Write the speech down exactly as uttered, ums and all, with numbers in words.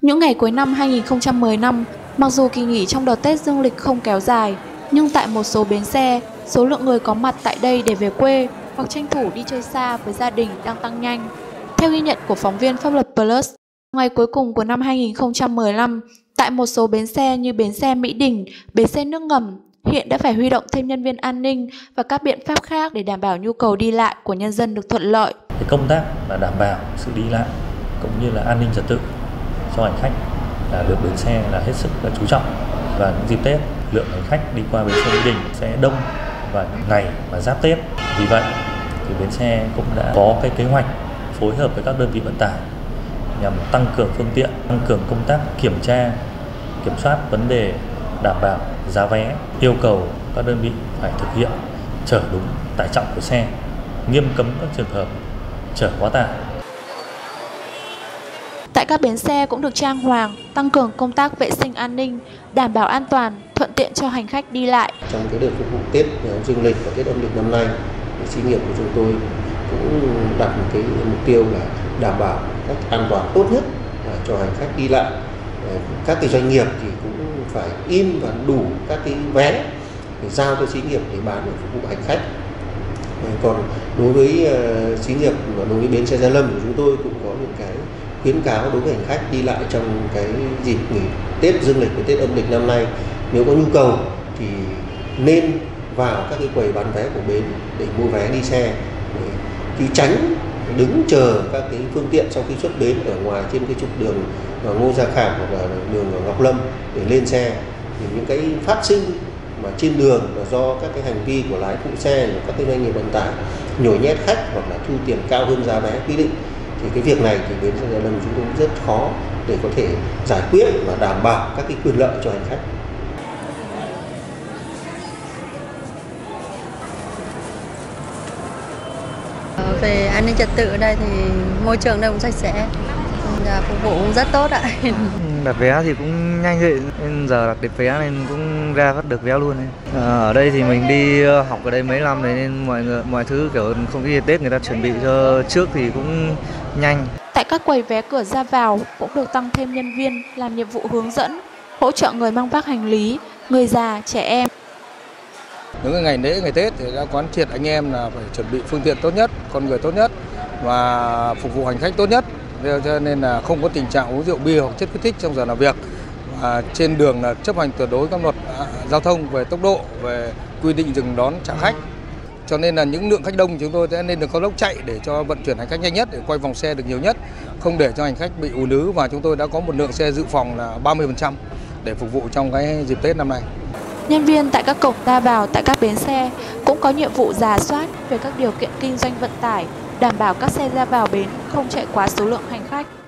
Những ngày cuối năm hai nghìn không trăm mười lăm, mặc dù kỳ nghỉ trong đợt Tết dương lịch không kéo dài, nhưng tại một số bến xe, số lượng người có mặt tại đây để về quê hoặc tranh thủ đi chơi xa với gia đình đang tăng nhanh. Theo ghi nhận của phóng viên Pháp luật Plus, ngày cuối cùng của năm hai nghìn không trăm mười lăm, tại một số bến xe như bến xe Mỹ Đình, bến xe nước ngầm, hiện đã phải huy động thêm nhân viên an ninh và các biện pháp khác để đảm bảo nhu cầu đi lại của nhân dân được thuận lợi. Cái công tác là đảm bảo sự đi lại cũng như là an ninh trật tự cho hành khách là được bến xe là hết sức là chú trọng. Và những dịp Tết, lượng hành khách đi qua bến xe Mỹ Đình sẽ đông vào những ngày mà giáp Tết. Vì vậy thì bến xe cũng đã có cái kế hoạch phối hợp với các đơn vị vận tải nhằm tăng cường phương tiện, tăng cường công tác kiểm tra, kiểm soát vấn đề đảm bảo giá vé, yêu cầu các đơn vị phải thực hiện chở đúng tải trọng của xe, nghiêm cấm các trường hợp chở quá tải. Tại các bến xe cũng được trang hoàng, tăng cường công tác vệ sinh an ninh, đảm bảo an toàn, thuận tiện cho hành khách đi lại. Trong cái đợt phục vụ Tết dương lịch và Tết âm lịch năm nay, thì xí nghiệp của chúng tôi cũng đặt một cái mục tiêu là đảm bảo cách an toàn tốt nhất cho hành khách đi lại. Các cái doanh nghiệp thì cũng phải in và đủ các cái vé để giao cho xí nghiệp để bán để phục vụ hành khách. Còn đối với xí nghiệp và đối với bến xe Gia Lâm của chúng tôi cũng có những cái khuyến cáo đối với hành khách đi lại trong cái dịp nghỉ Tết dương lịch và Tết âm lịch năm nay. Nếu có nhu cầu thì nên vào các cái quầy bán vé của bến để mua vé đi xe, chứ tránh đứng chờ các cái phương tiện sau khi xuất bến ở ngoài trên cái trục đường Ngô Gia Khảm hoặc là đường Ngọc Lâm để lên xe. Thì những cái phát sinh mà trên đường là do các cái hành vi của lái phụ xe và các cái doanh nghiệp vận tải nhồi nhét khách hoặc là thu tiền cao hơn giá vé quy định, thì cái việc này thì bến xe Gia Lâm chúng tôi rất khó để có thể giải quyết và đảm bảo các cái quyền lợi cho hành khách. Về an ninh trật tự ở đây thì môi trường đây cũng sạch sẽ, phục vụ cũng rất tốt ạ. Đặt vé thì cũng nhanh vậy, nên giờ đặt được vé nên cũng ra bắt được vé luôn. À, ở đây thì mình đi học ở đây mấy năm rồi nên mọi người mọi thứ kiểu không khí Tết người ta chuẩn bị cho trước thì cũng nhanh. Tại các quầy vé cửa ra vào cũng được tăng thêm nhân viên làm nhiệm vụ hướng dẫn, hỗ trợ người mang vác hành lý, người già, trẻ em. Những ngày lễ, ngày Tết thì đã quán triệt anh em là phải chuẩn bị phương tiện tốt nhất, con người tốt nhất và phục vụ hành khách tốt nhất. Cho nên là không có tình trạng uống rượu bia hoặc chất kích thích trong giờ làm việc. Và trên đường là chấp hành tuyệt đối các luật giao thông về tốc độ, về quy định dừng đón trả khách. Cho nên là những lượng khách đông chúng tôi sẽ lên đường cao tốc chạy để cho vận chuyển hành khách nhanh nhất, để quay vòng xe được nhiều nhất, không để cho hành khách bị ùn ứ. Và chúng tôi đã có một lượng xe dự phòng là ba mươi phần trăm để phục vụ trong cái dịp Tết năm nay. Nhân viên tại các cổng ra vào tại các bến xe cũng có nhiệm vụ rà soát về các điều kiện kinh doanh vận tải, đảm bảo các xe ra vào bến không chạy quá số lượng hành khách.